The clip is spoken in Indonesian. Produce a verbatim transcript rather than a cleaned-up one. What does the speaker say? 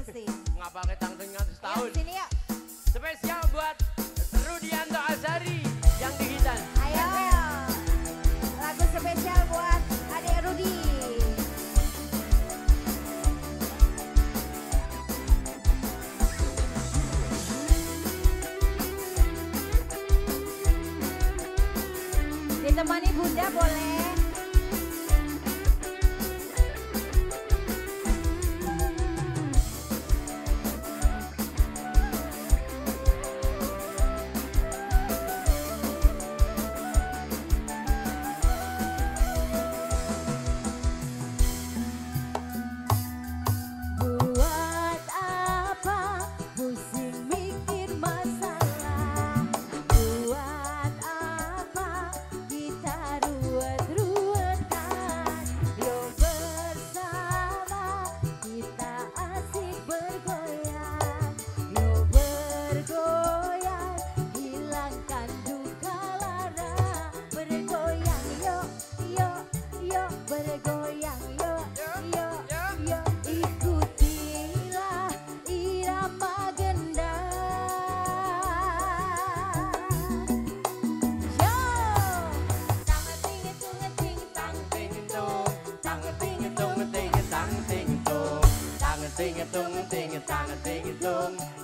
Asik. Ngapa ketang tengah setahun? Yuk, sini yuk. Spesial buat Rudianto Azari yang di Hitan. Ayo. Lagu spesial buat adik Rudi. Ditemani bunda boleh. Buat apa pusing mikir masalah? Buat apa kita ruwet-ruwetan? Yo bersama kita asik bergoyang. Yo bergoyang hilangkan duka lara. Bergoyang yo yo yo bergoyang yo yo yo ikutilah irama gendang. Yo tangan tinggi tungan ting tang ting tung, tangan tinggi tungan ting tang ting tung, tangan tinggi tungan ting tangan tinggi tung.